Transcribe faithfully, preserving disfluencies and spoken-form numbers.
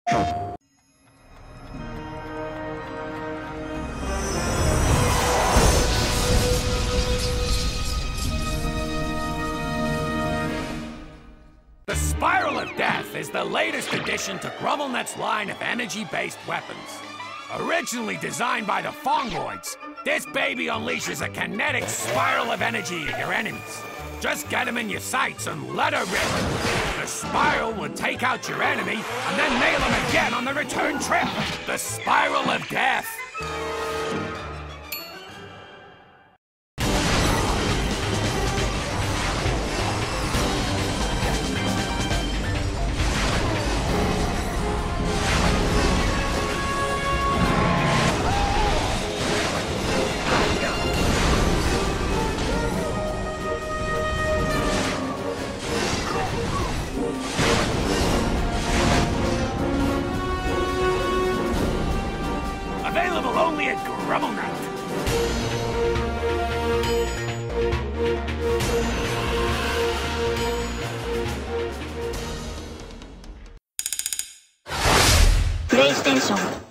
The Spiral of Death is the latest addition to GrumbleNet's line of energy-based weapons. Originally designed by the Fongoids, this baby unleashes a kinetic spiral of energy at your enemies. Just get them in your sights and let her rip. The spiral will take out your enemy and then nail them again on the return trip. The Spiral of Death. Available only at GrumbleNet. PlayStation